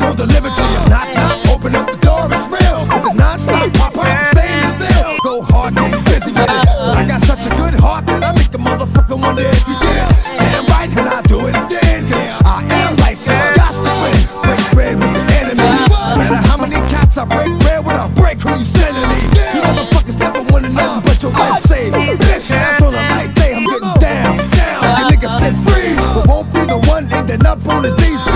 will deliver to you. Knock, knock, open up the door, it's real. With the non-stop pop-up, staying still. Go hard, get busy with it. I got such a good heart that I make the motherfucker wonder if you did. Damn right, and I do it again. I am like Sam, got to win. Break bread with the enemy. No matter how many cats I break bread with, I'll break who you sending me. You motherfuckers never wanted nothing but your life saved. Bitch, that's on a light day, I'm getting down, down. Your nigga said freeze, but won't be the one ending up on his knees.